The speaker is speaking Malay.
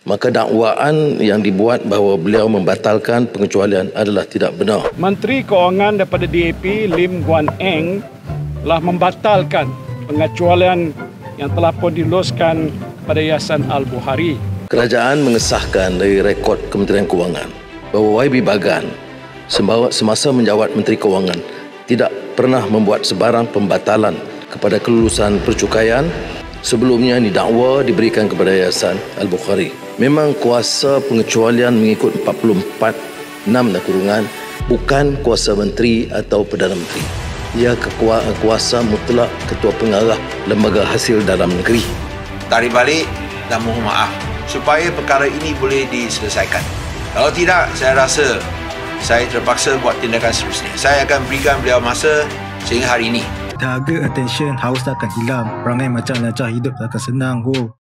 Maka dakwaan yang dibuat bahawa beliau membatalkan pengecualian adalah tidak benar. Menteri Kewangan daripada DAP Lim Guan Eng telah membatalkan pengecualian yang telah pun diluluskan pada Yayasan Al-Bukhari. Kerajaan mengesahkan dari rekod Kementerian Kewangan bahawa YB Bagan semasa menjawat Menteri Kewangan tidak pernah membuat sebarang pembatalan kepada kelulusan percukaian. Sebelumnya didakwa diberikan kepada Yayasan Al-Bukhari. Memang kuasa pengecualian mengikut 44(6) bukan kuasa menteri atau Perdana Menteri. Ia kuasa mutlak ketua pengarah lembaga hasil dalam negeri. Tarik balik dan mohon maaf supaya perkara ini boleh diselesaikan. Kalau tidak, saya rasa saya terpaksa buat tindakan seterusnya. Saya akan berikan beliau masa sehingga hari ini. Dahaga attention haus takkan hilang. Perangai macam Najah hidup takkan senang.